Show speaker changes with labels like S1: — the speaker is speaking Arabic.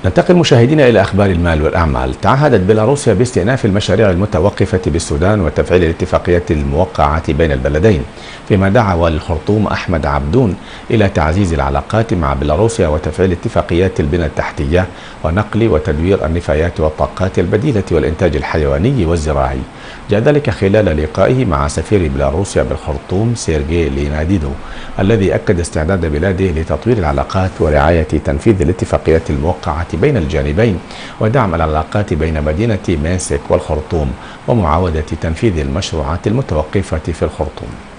S1: ننتقل مشاهدينا إلى أخبار المال والأعمال. تعهدت بيلاروسيا باستئناف المشاريع المتوقفة بالسودان وتفعيل الاتفاقيات الموقعة بين البلدين، فيما دعا والي الخرطوم أحمد عبدون إلى تعزيز العلاقات مع بيلاروسيا وتفعيل اتفاقيات البنى التحتية ونقل وتدوير النفايات والطاقات البديلة والإنتاج الحيواني والزراعي. جاء ذلك خلال لقائه مع سفير بيلاروسيا بالخرطوم سيرجي ليناديدو، الذي أكد استعداد بلاده لتطوير العلاقات ورعاية تنفيذ الاتفاقيات الموقعة بين الجانبين ودعم العلاقات بين مدينة مينسك والخرطوم ومعاودة تنفيذ المشروعات المتوقفة في الخرطوم.